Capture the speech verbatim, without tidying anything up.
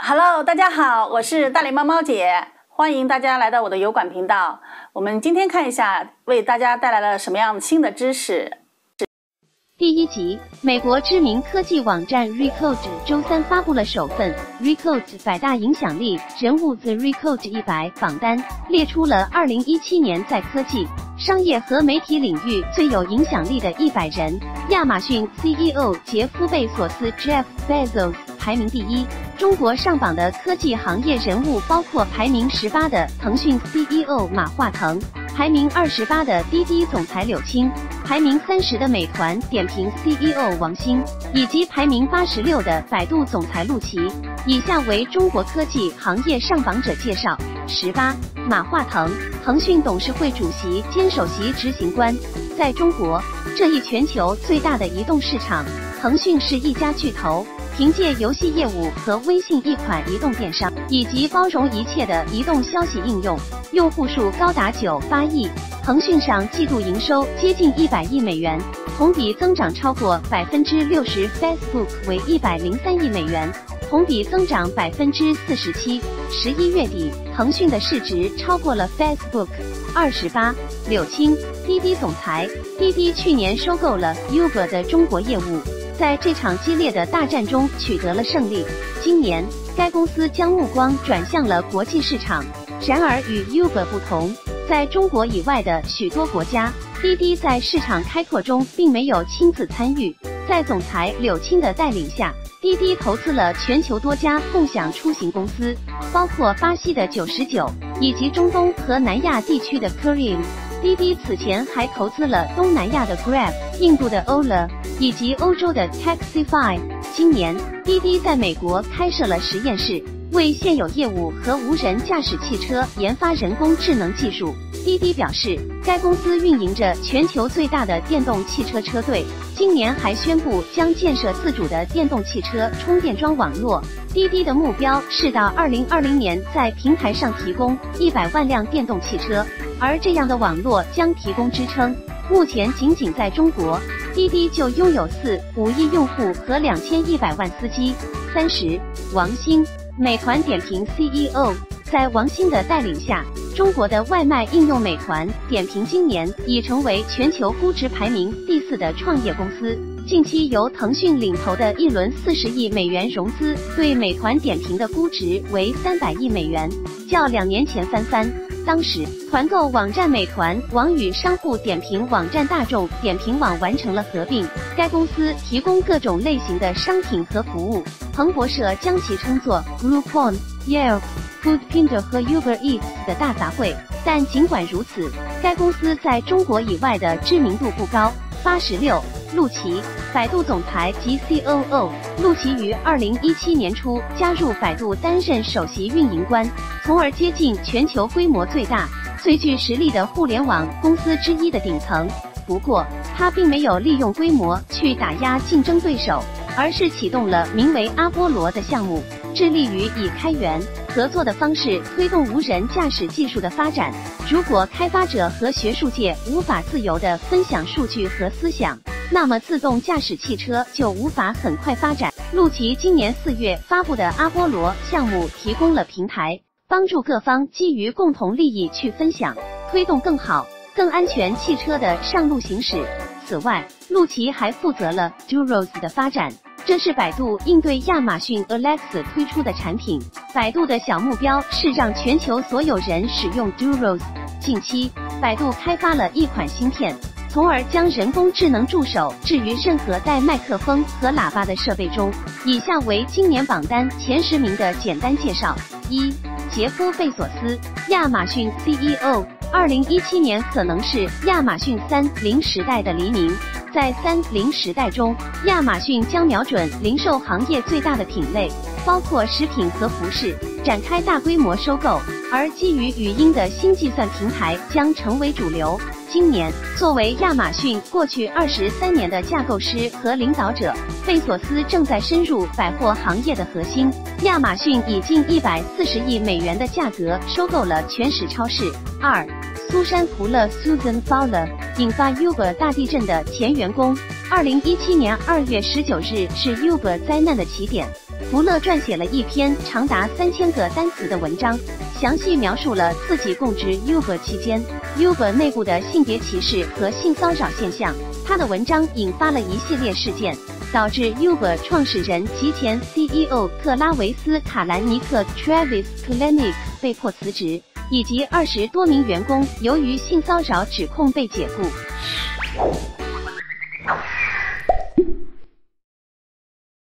Hello， 大家好，我是大脸猫猫姐，欢迎大家来到我的油管频道。我们今天看一下，为大家带来了什么样新的知识。 第一集，美国知名科技网站 Recode 周三发布了首份 Recode 百大影响力人物 The Recode 一百榜单，列出了二零一七年在科技、商业和媒体领域最有影响力的一百人。亚马逊 C E O 杰夫·贝索斯 Jeff Bezos 排名第一。中国上榜的科技行业人物包括排名十八的腾讯 C E O 马化腾，排名二十八的滴滴总裁柳青，排名三十的美团点评 C E O 王兴，以及排名八十六的百度总裁陆琪。以下为中国科技行业上榜者介绍。十八，马化腾，腾讯董事会主席兼首席执行官。在中国这一全球最大的移动市场，腾讯是一家巨头。凭借游戏业务和微信一款移动电商，以及包容一切的移动消息应用，用户数高达九八亿。腾讯上季度营收接近一百亿美元，同比增长超过百分之六十 ；Facebook 为一百零三亿美元，同比增长百分之四十七。十一月底，腾讯的市值超过了 Facebook。二十八，柳青，滴滴总裁。滴滴去年收购了 Uber 的中国业务。在这场激烈的大战中取得了胜利。今年，该公司将目光转向了国际市场。然而，与 Uber 不同，在中国以外的许多国家，滴滴在市场开拓中并没有亲自参与。在总裁柳青的带领下，滴滴投资了全球多家共享出行公司，包括巴西的九十九，以及中东和南亚地区的 Careem。滴滴此前还投资了东南亚的 Grab、印度的 Ola 以及欧洲的 Taxify。今年，滴滴在美国开设了实验室，为现有业务和无人驾驶汽车研发人工智能技术。滴滴表示，该公司运营着全球最大的电动汽车车队，今年还宣布将建设自主的电动汽车充电桩网络。滴滴的目标是到二零二零年在平台上提供一百万辆电动汽车，而这样的网络将提供支撑。目前仅仅在中国，滴滴就拥有四五亿用户和两千一百万司机。三十，王兴，美团点评 C E O。在王兴的带领下，中国的外卖应用美团点评今年已成为全球估值排名第四的创业公司。近期由腾讯领头的一轮四十亿美元融资，对美团点评的估值为三百亿美元，较两年前翻番。当时，团购网站美团网与商户点评网站大众点评网完成了合并，该公司提供各种类型的商品和服务。彭博社将其称作 Groupon、Yelp、Foodpanda 和 Uber Eats 的大杂烩。但尽管如此，该公司在中国以外的知名度不高。八十六，陆琪，百度总裁及 C O O。陆琪于二零一七年初加入百度担任首席运营官，从而接近全球规模最大、最具实力的互联网公司之一的顶层。不过，他并没有利用规模去打压竞争对手，而是启动了名为阿波罗的项目，致力于以开源合作的方式推动无人驾驶技术的发展。如果开发者和学术界无法自由地分享数据和思想，那么自动驾驶汽车就无法很快发展。陆琪今年四月发布的阿波罗项目提供了平台，帮助各方基于共同利益去分享，推动更好、更安全汽车的上路行驶。此外，陆琪还负责了 Duros 的发展，这是百度应对亚马逊 Alexa 推出的产品。百度的小目标是让全球所有人使用 Duros。近期，百度开发了一款芯片，从而将人工智能助手置于任何带麦克风和喇叭的设备中。以下为今年榜单前十名的简单介绍。一、杰夫·贝索斯，亚马逊 C E O。二零一七年可能是亚马逊三零时代的黎明。在三零时代中，亚马逊将瞄准零售行业最大的品类，包括食品和服饰，展开大规模收购，而基于语音的新计算平台将成为主流。今年，作为亚马逊过去二十三年的架构师和领导者，贝索斯正在深入百货行业的核心。亚马逊以近一百四十亿美元的价格收购了全食超市。二、苏珊·普勒 Susan Fowler， 引发 Uber 大地震的前员工。二零一七年二月十九日是 Uber 灾难的起点。 福勒撰写了一篇长达三千个单词的文章，详细描述了自己供职 Uber 期间 Uber 内部的性别歧视和性骚扰现象。他的文章引发了一系列事件，导致 Uber 创始人及前 C E O 特拉维斯·卡兰尼克 Travis Kalanick 被迫辞职，以及二十多名员工由于性骚扰指控被解雇。